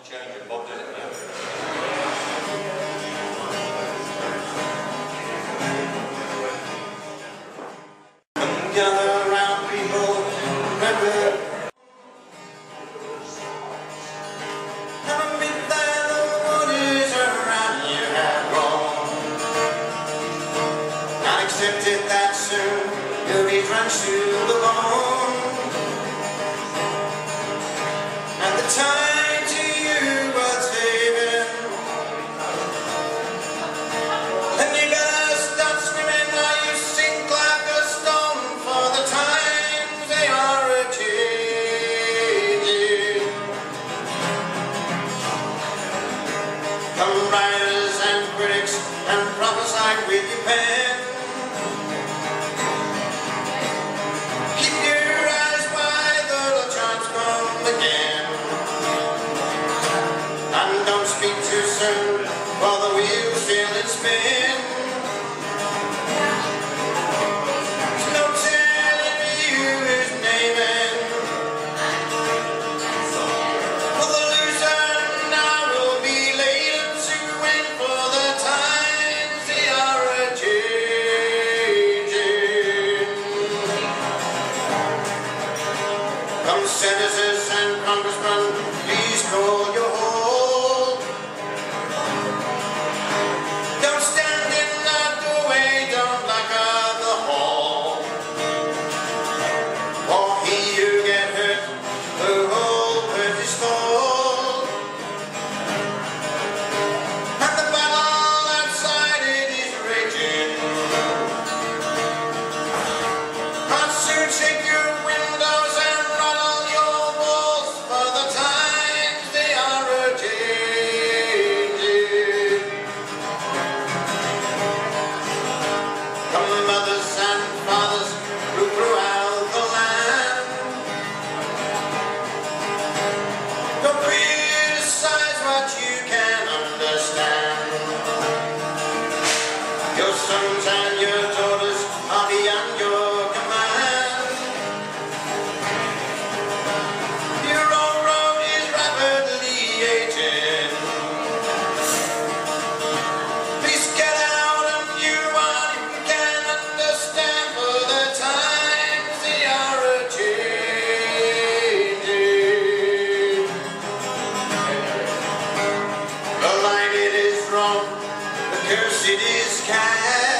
changing. Bob did it now. Gather around, people, remember. Haven't been there, the wood is around, you have grown. Not accepted that soon, you'll be drenched to the bone. And the time to you was saving. And you better start screaming while you sink like a stone, for the times they are a-changing. Come writers and critics and prophesy with your pen. Keep your eyes wide, the chance come again. And don't speak too soon, for the wheels still in spin. There's no telling you who's naming. For the loser now will be laden to win, for the times they are a-changing. Come senators and congressmen, please call your hold. Don't stand in the doorway, don't lock up the hall. For he who get hurt, the whole hurt is full. And the battle outside it is raging. I'll soon shake your windows and rattle your walls, for the times they are a-changing. Come mothers and fathers who throughout the land, don't criticize what you can understand. Your sons and your daughters are beyond your command. Your own road is rapidly aging. Please get out and you what you can understand, for the times they are a-changing. The line it is wrong, the curse it is cast.